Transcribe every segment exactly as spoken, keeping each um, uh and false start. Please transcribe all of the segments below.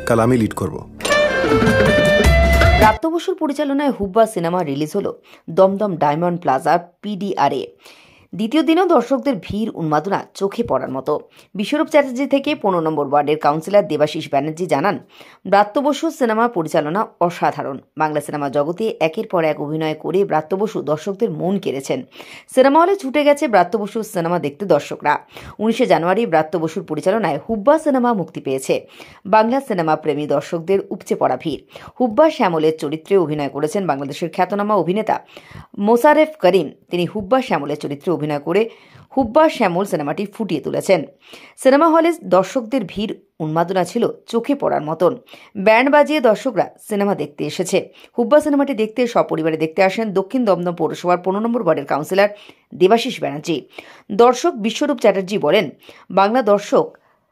কাল আমি লিড করব। ব্রাত্য বসুর পরিচালনায় হুব্বা সিনেমা রিলিজ হলো দমদম ডায়মন্ড প্লাজা পিডিআরে। দ্বিতীয় দিনেও দর্শকদের ভিড় উন্মাদনা চোখে পড়ার মতো। বিশ্বরূপ চ্যাটার্জি থেকে পনেরো নম্বর ওয়ার্ডের কাউন্সিলর দেবাশিস ব্যানার্জি জানান, ব্রাত্য বসুর সিনেমা পরিচালনা অসাধারণ। বাংলা সিনেমা জগতে একের পর এক অভিনয় করে ব্রাত্য বসু দর্শকদের মন কেড়েছেন। সিনেমা হলে ছুটে গেছে ব্রাত্য বসুর সিনেমা দেখতে দর্শকরা। উনিশে জানুয়ারি ব্রাত্য বসুর পরিচালনায় হুব্বা সিনেমা মুক্তি পেয়েছে। বাংলা সিনেমা প্রেমী দর্শকদের উপচে পড়া ভিড়। হুব্বা শ্যামলের চরিত্রে অভিনয় করেছেন বাংলাদেশের খ্যাতনামা অভিনেতা মোশারেফ করিম। তিনি হুব্বা শ্যামলের চরিত্রে অভিনয় করে হুব্বা শ্যামল সিনেমাটি ফুটিয়ে তুলেছেন। সিনেমা হলে দর্শকদের ভিড় উন্মাদনা ছিল চোখে পড়ার মতন। ব্যান্ড বাজিয়ে দর্শকরা সিনেমা দেখতে এসেছে। হুব্বা সিনেমাটি দেখতে সপরিবারে দেখতে আসেন দক্ষিণ দমদম পৌরসভার পনেরো নম্বর ওয়ার্ডের কাউন্সিলর দেবাশিস ব্যানার্জি। দর্শক বিশ্বরূপ চ্যাটার্জি বলেন, বাংলা দর্শক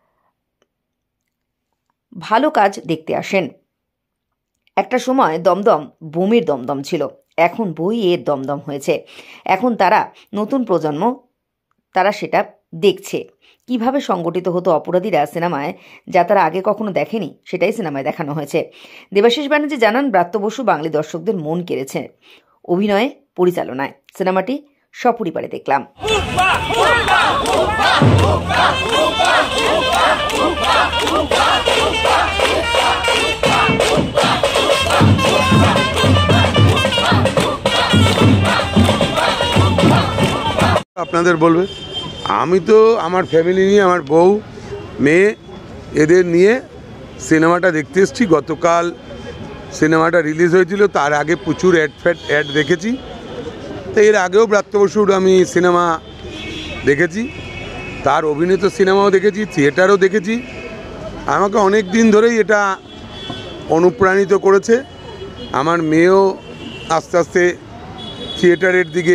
ভালো কাজ দেখতে আসেন। একটা সময় দমদম বোমের দমদম ছিল, এখন বইয়ের দমদম হয়েছে। এখন তারা নতুন প্রজন্ম, তারা সেটা দেখছে কিভাবে সংগঠিত হতো অপরাধীরা সিনেমায়, যা তারা আগে কখনো দেখেনি, সেটাই সিনেমায় দেখানো হয়েছে। দেবাশিস ব্যানার্জি জানান, ব্রাত্য বসু বাঙালি দর্শকদের মন কেড়েছে অভিনয়ে, পরিচালনায়। সিনেমাটি সপরিবারে দেখলাম। আপনাদের বলবে, আমি তো আমার ফ্যামিলি নিয়ে, আমার বউ মেয়ে এদের নিয়ে সিনেমাটা দেখতে এসেছি। গতকাল সিনেমাটা রিলিজ হয়েছিল, তার আগে প্রচুর অ্যাড ফ্যাট অ্যাড দেখেছি। তো এর আগেও ব্রাত্য বসুর আমি সিনেমা দেখেছি, তার অভিনীত সিনেমাও দেখেছি, থিয়েটারও দেখেছি। আমাকে অনেক দিন ধরেই এটা অনুপ্রাণিত করেছে। আমার মেয়েও আস্তে আস্তে থিয়েটারের দিকে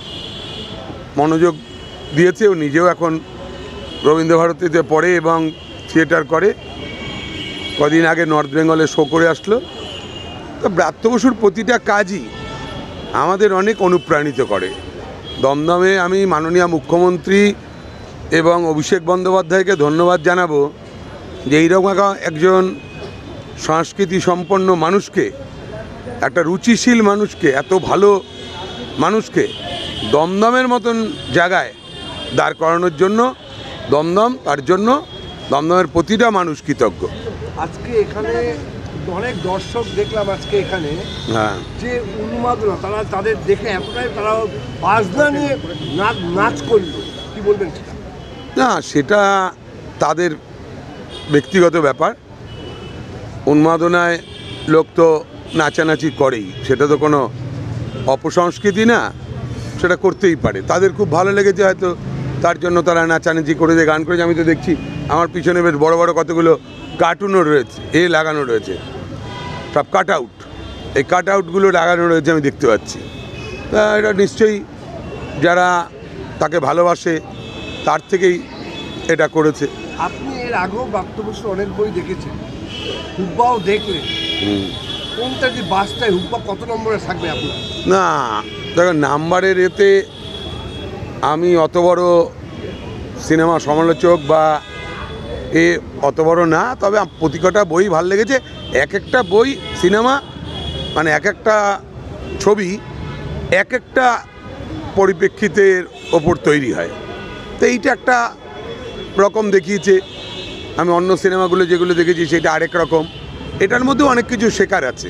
মনোযোগ দিয়েছে। ও নিজেও এখন রবীন্দ্রভারতীতে পড়ে এবং থিয়েটার করে। কদিন আগে নর্থ বেঙ্গলে শো করে আসলো। তো ব্রাত্য বসুর প্রতিটা কাজই আমাদের অনেক অনুপ্রাণিত করে। দমদমে আমি মাননীয় মুখ্যমন্ত্রী এবং অভিষেক বন্দ্যোপাধ্যায়কে ধন্যবাদ জানাবো যে এইরকম একজন সংস্কৃতি সম্পন্ন মানুষকে, একটা রুচিশীল মানুষকে, এত ভালো মানুষকে দমদমের মতন জায়গায় দাঁড় করানোর জন্য দমদম, তার জন্য দমদমের প্রতিটা মানুষ কৃতজ্ঞ। আজকে এখানে অনেক দর্শক দেখলাম আজকে এখানে, হ্যাঁ, যে উন্মাদনা, তারা তাদের দেখে এতটাই তারা বাজনা নিয়ে নাচ নাচ করলো, কি বলবেন সেটা? না, সেটা তাদের ব্যক্তিগত ব্যাপার। উন্মাদনায় লোক তো নাচানাচি করেই, সেটা তো কোনো অপসংস্কৃতি না, সেটা করতেই পারে। তাদের খুব ভালো লেগেছে হয়তো, তার জন্য তারা নাচানাচি করেছে, গান করেছে। আমি তো দেখছি আমার পিছনে বেশ বড় বড় কতগুলো কার্টুনও রয়েছে, এ লাগানো রয়েছে, সব কাট আউট। এই কাট আউটগুলো লাগানো রয়েছে, আমি দেখতে পাচ্ছি। তা এটা নিশ্চয়ই যারা তাকে ভালোবাসে তার থেকেই এটা করেছে। আপনি এর আগেও ব্রাত্য বসুর অনেক বই দেখেছেন, হুব্বাও দেখলেন, কোনটা যে বাসটায় হুব্বা কত নম্বরে থাকবে আপনার? না দেখো, নাম্বারের এতে আমি অত বড় সিনেমা সমালোচক বা এ অত বড় না। তবে প্রতিটা বই ভালো লেগেছে। এক একটা বই, সিনেমা মানে এক একটা ছবি এক একটা পরিপ্রেক্ষিতের ওপর তৈরি হয়। তো এইটা একটা রকম দেখিয়েছে। আমি অন্য সিনেমাগুলো যেগুলো দেখেছি সেটা আরেক রকম। এটার মধ্যেও অনেক কিছু শেখার আছে।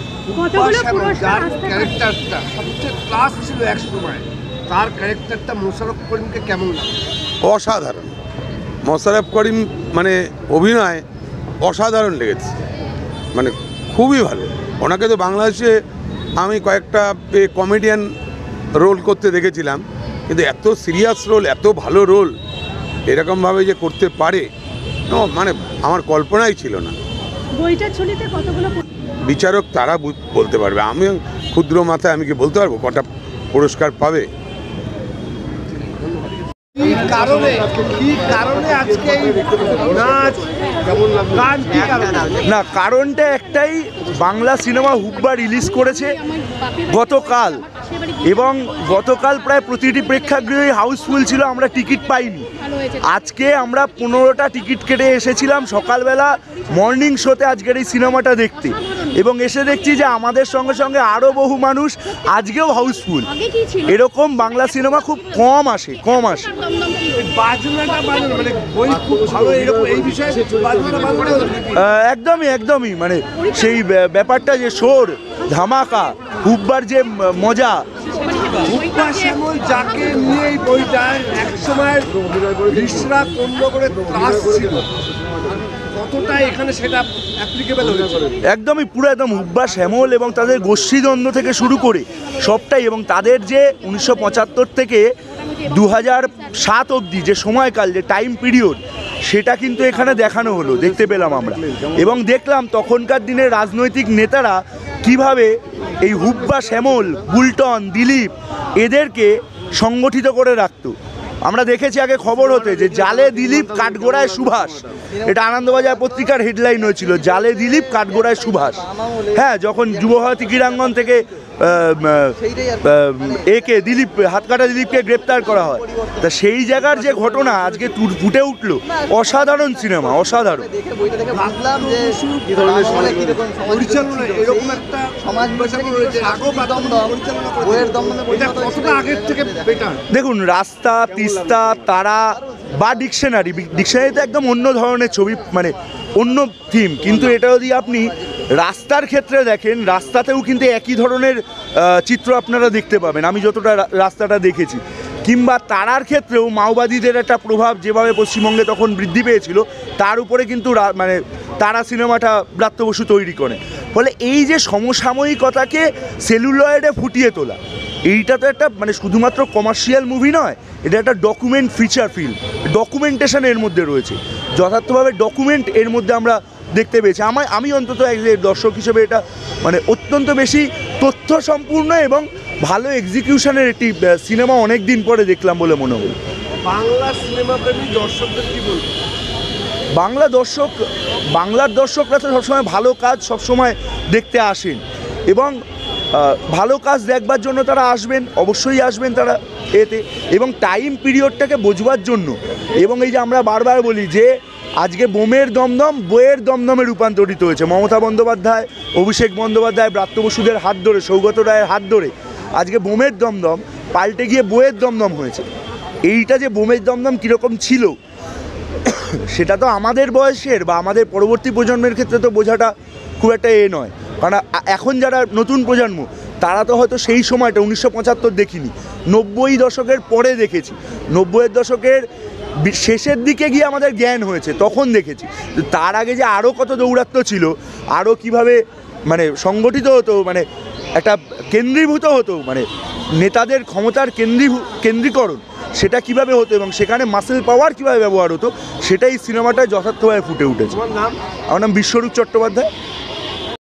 যার ক্যারেক্টারটা সবচেয়ে ক্লাস ছিল এক সময়, তার ক্যারেক্টারটা মোশাররফ করিমকে কেমন লাগে? অসাধারণ। মোশাররফ করিম মানে অভিনয় অসাধারণ লেগেছে, মানে খুবই ভালো। ওনাকে তো বাংলাদেশে আমি কয়েকটা কমেডিয়ান রোল করতে দেখেছিলাম, কিন্তু এত সিরিয়াস রোল, এত ভালো রোল এরকমভাবে যে করতে পারে মানে আমার কল্পনাই ছিল না। বইটার ছবিতে কতগুলো বিচারক তারা বলতে পারবে, আমি ক্ষুদ্র মাথায় আমি কি বলতে পারবো কটা পুরস্কার পাবে? কি কারণে কি কারণে আজকে নাচ গান কি কারণে? না, কারণটা একটাই, বাংলা সিনেমা হুব্বা রিলিজ করেছে গতকাল। এবং গতকাল প্রায় প্রতিটি প্রেক্ষাগৃহে হাউসফুল ছিল, আমরা টিকিট পাইনি। আজকে আমরা পনেরোটা টিকিট কেটে এসেছিলাম সকালবেলা মর্নিং শোতে আজকের এই সিনেমাটা দেখতে, এবং এসে দেখছি যে আমাদের সঙ্গে সঙ্গে আরও বহু মানুষ আজকেও হাউসফুল। এরকম বাংলা সিনেমা খুব কম আসে কম আসে বাজনাটা বাজনা মানে বই খুব ভালো, এরকম এই বিষয়ে বাজনাটা বাজনা আহ, একদমই একদমই মানে সেই ব্য- ব্যাপারটা যে শোর ধামাকা হুব্বার যে ম- মজা। হুব্বা শ্যামল যাকে নিয়ে এই বইটার একসময় রিসরা কেন্দ্র করে ত্রাস ছিল, কতটা এখানে সেটা অ্যাপ্লিকেবল হয়েছে? একদমই পুরো একদম হুব্বা শ্যামল এবং তাদের গোষ্ঠীদ্বন্দ্ব থেকে শুরু করে সবটাই, এবং তাদের যে উনিশশো পঁচাত্তর থেকে দু হাজার সাত অবধি যে সময়কাল, যে টাইম পিরিয়ড, সেটা কিন্তু এখানে দেখানো হলো, দেখতে পেলাম আমরা। এবং দেখলাম তখনকার দিনের রাজনৈতিক নেতারা কিভাবে এই হুব্বা শ্যামল, বুলটন, দিলীপ এদেরকে সংগঠিত করে রাখতো। আমরা দেখেছি আগে খবর হতে যে জালে দিলীপ কাঠগোড়ায় সুভাষ, এটা আনন্দবাজার পত্রিকার হেডলাইন হয়েছিল, জালে দিলীপ কাঠগোড়ায় সুভাষ। হ্যাঁ, যখন যুবভারতী ক্রীড়াঙ্গন থেকে আহ, আহ, একে দিলীপ হাতকাটা দিলীপকে গ্রেপ্তার করা হয়, তা সেই জায়গার যে ঘটনা আজকে তু- ফুটে উঠলো, অসাধারণ সিনেমা, অসাধারণ। পরিচালনা এরকম একটা সমাজ রয়েছে, আগেও বাদমদম পরিচালনা করে, এটা কতটা আগের থেকে বেটার? দেখুন, রাস্তা, তিস্তা, তারা বা ডিকশনারি, ডিকশনারি তো একদম অন্য ধরনের ছবি, মানে অন্য থিম, কিন্তু এটা যদি আপনি রাস্তার ক্ষেত্রে দেখেন, রাস্তাতেও কিন্তু একই ধরনের আহ, চিত্র আপনারা দেখতে পাবেন, আমি যতটা রা- রাস্তাটা দেখেছি। কিংবা তারার ক্ষেত্রেও মাওবাদীদের একটা প্রভাব যেভাবে পশ্চিমবঙ্গে তখন বৃদ্ধি পেয়েছিল, তার উপরে কিন্তু রা- মানে তারা সিনেমাটা ব্রাত্য বসু তৈরি করে। ফলে এই যে সমসাময়িকতাকে সেলুলয়েডে ফুটিয়ে তোলা, এইটা তো একটা মানে শুধুমাত্র কমার্শিয়াল মুভি নয়, এটা একটা ডকুমেন্ট ফিচার ফিল্ম, ডকুমেন্টেশন এর মধ্যে রয়েছে, যথার্থভাবে ডকুমেন্ট এর মধ্যে আমরা দেখতে পেয়েছি। আমার আমি অন্তত এক দর্শক হিসেবে এটা মানে অত্যন্ত বেশি তথ্য সম্পূর্ণ এবং ভালো এক্সিকিউশনের একটি সিনেমা অনেক দিন পরে দেখলাম বলে মনে হলো। বাংলা সিনেমা প্রেমী দর্শকদের কি বলবো? বাংলা দর্শক, বাংলার দর্শকরা তো সবসময় ভালো কাজ সবসময় দেখতে আসেন, এবং আহ, ভালো কাজ দেখবার জন্য তারা আসবেন, অবশ্যই আসবেন তারা এতে, এবং টাইম পিরিয়ডটাকে বোঝবার জন্য। এবং এই যে আমরা বারবার বলি যে আজকে বোমের দমদম বইয়ের দমদমে রূপান্তরিত হয়েছে, মমতা বন্দ্যোপাধ্যায়, অভিষেক বন্দ্যোপাধ্যায়, ব্রাত্য বসুদের হাত ধরে, সৌগত রায়ের হাত ধরে আজকে বোমের দমদম পাল্টে গিয়ে বইয়ের দমদম হয়েছে। এইটা যে বোমের দমদম কীরকম ছিল সেটা তো আমাদের বয়সের বা আমাদের পরবর্তী প্রজন্মের ক্ষেত্রে তো বোঝাটা খুব একটা এ নয়, কারণ এখন যারা নতুন প্রজন্ম তারা তো হয়তো সেই সময়টা উনিশশো পঁচাত্তর দেখিনি, নব্বই দশকের পরে দেখেছি, নব্বইয়ের দশকের শেষের দিকে গিয়ে আমাদের জ্ঞান হয়েছে, তখন দেখেছি। তার আগে যে আরও কত দৌরাত্ম্য ছিল, আরও কিভাবে মানে সংগঠিত হতো, মানে একটা কেন্দ্রীভূত হতো, মানে নেতাদের ক্ষমতার কেন্দ্রী কেন্দ্রীকরণ সেটা কিভাবে হতো, এবং সেখানে মাসেল পাওয়ার কীভাবে ব্যবহার হতো, সেটাই সিনেমাটায় যথার্থভাবে ফুটে উঠেছে। আমার নাম আমার নাম বিশ্বরূপ চট্টোপাধ্যায়।